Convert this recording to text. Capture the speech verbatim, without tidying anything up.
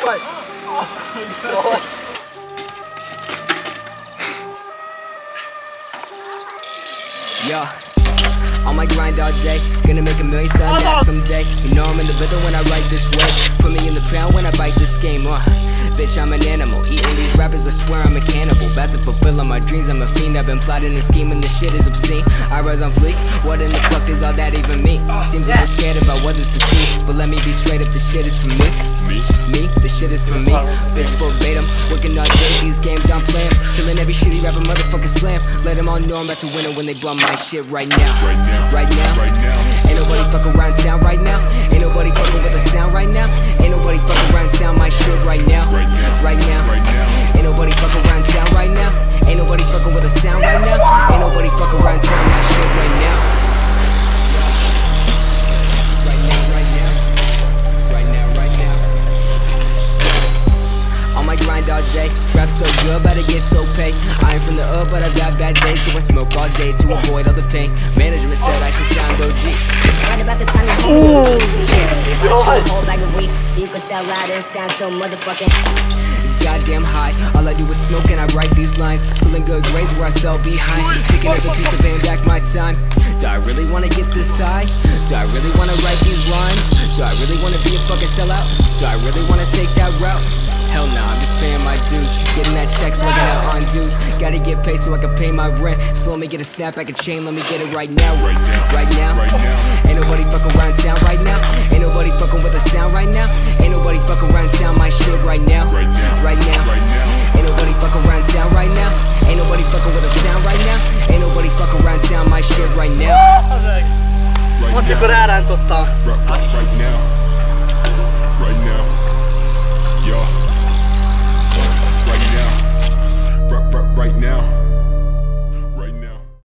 Right. Oh, Yo, on my grind all day, gonna make a million sound that someday. You know I'm in the rhythm when I write this way. Put me in the pound when I bite this game, uh bitch, I'm an animal, eating these rappers, I swear I'm a cannibal. About to fulfill all my dreams, I'm a fiend. I've been plotting and scheming, this shit is obscene. I rise on fleek, what in the fuck does all that even mean? Seems like I'm scared about what is perceived, but let me be straight up, the shit is for me. Me? Me? The shit is for me. Bitch verbatim, working all day, these games I'm playing. Killing every shitty rapper, motherfucker slam. Let them all know I'm about to win it when they bum my shit right now. Right now, right now, right now. Ain't nobody fucking around town right now. Ain't nobody fucking with a sound right now. Ain't nobody fucking around town my shit right now. Right now, right now. Ain't nobody fucking around town right now. Ain't nobody fucking with a sound right now. Ain't nobody fucking around town my shit right now. Right now, right now. Right now, right now. On my grind all day, rap so good, better get so paid. I ain't from the up, but I got bad days, so I smoke all day to avoid all the pain. Management said I should sound O G. Right about the time you hold me, yeah. Hold like a week, so you can sound loud and sound so motherfucking goddamn high. All I do is smoke and I write these lines. Schooling good grades where I fell behind. Taking every piece of paying back my time. Do I really wanna get this high? Do I really wanna write these rhymes? Do I really wanna be a fucking sellout? Do I really wanna take that route? Hell nah, I'm just paying my dues. Getting that check so I get out on dues. Gotta get paid so I can pay my rent. So let me get a snapback, a chain, let me get it right now. Right now, right now, right now. Ain't nobody fucking around town right now. Ain't nobody fucking with a sound right now. Ain't nobody fucking around town my shit right now. Right now, right now, right now. Ain't nobody fucking around town right now. Ain't nobody fucking with a sound right now. Ain't nobody fucking around town my shit right now. Most mikor elrántottam. Right now.